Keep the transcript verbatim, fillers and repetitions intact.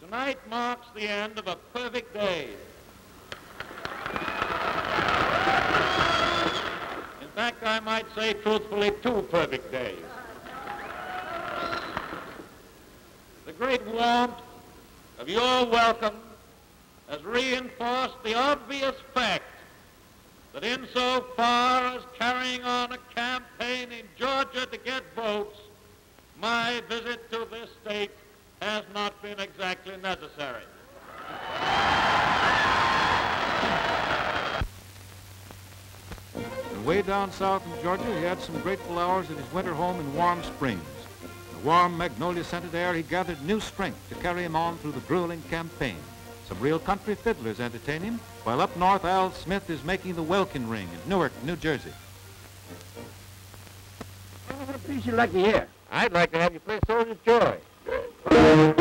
Tonight marks the end of a perfect day. In fact, I might say truthfully two perfect days. The great warmth of your welcome has reinforced the obvious fact that insofar as carrying on a campaign in Georgia to get votes, my visit to this state has not been exactly necessary. And way down south in Georgia, he had some grateful hours at his winter home in Warm Springs. In the warm, magnolia-scented air, he gathered new strength to carry him on through the grueling campaign. Some real country fiddlers entertain him, while up north, Al Smith is making the Welkin Ring in Newark, New Jersey. What piece you'd like to hear? I'd like to have you play Soldier's Joy.